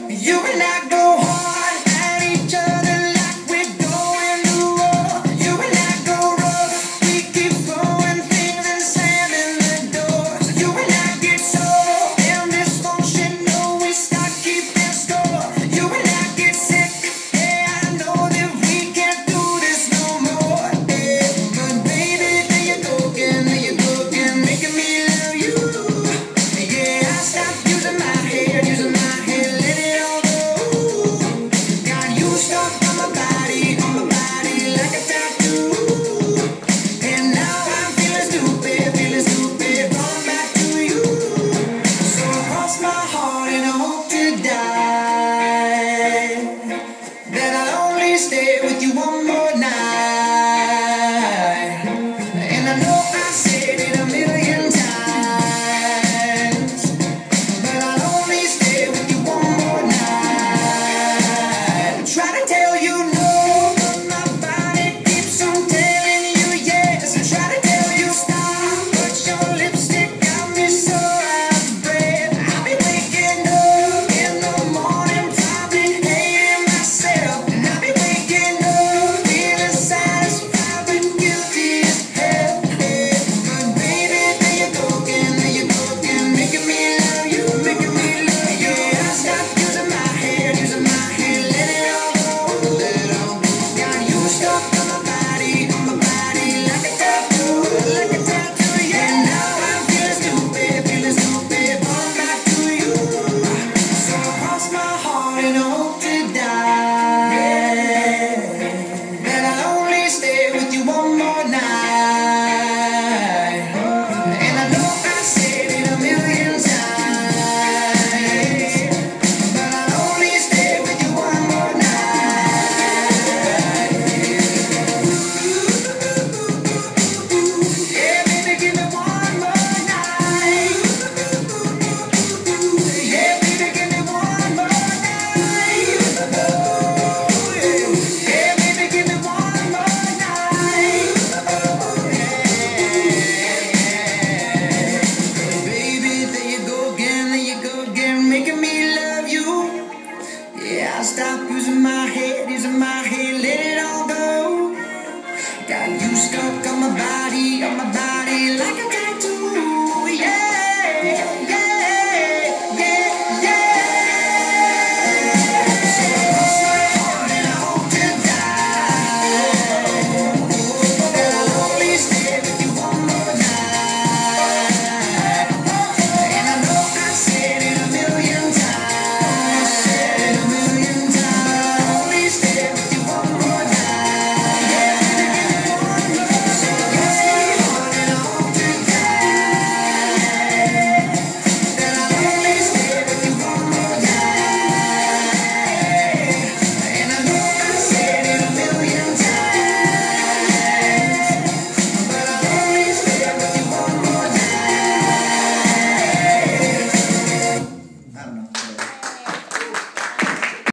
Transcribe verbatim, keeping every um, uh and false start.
You and I go hard at each other like we're going to war. You and I go rough, we keep throwing things and slamming the doors. You and I get so damn dysfunctional, we start keeping score. You and I get sick, yeah, I know that we can't do this no more. Yeah, but baby, there you go again, there you go again, making me love you. Yeah, I stopped using my head, using my head, let it all go. Got you stuck on my body, on my body like a tattoo. And now I'm feeling stupid, feeling stupid, going back to you. So cross my heart and I hope to die, that I'll only stay with you one more night. And I know I said it a million times, but I'll only stay with you one more night. Try to tell you no, but my body keeps on telling you yes. I try to tell you stop, but your lipstick got me so out of breath. I'll be waking up in the morning, probably hating myself. And I'll be waking up feeling satisfied but guilty as hell. But baby, there you go again, there you go again, making me love you, making me love you. Yeah, I stopped using my head, using my head, let it all go, let it all go. Got you stuck on my body, on my body like a tattoo, like a tattoo. Yeah, now I'm feeling stupid, feeling stupid, falling back to you. So cross my heart and hope to die, that I'll only stay with you one more night. And I know I said it a million times, but I'll only stay with you one more night. Yeah, baby, give me one more night. Yeah, baby, give me one more night. Yeah, baby, give me one more night. Baby, there you go again, there you go again, making me love you. Yeah, I stopped using my head, using my head, let it all go. Got you stuck on my body, on my body like a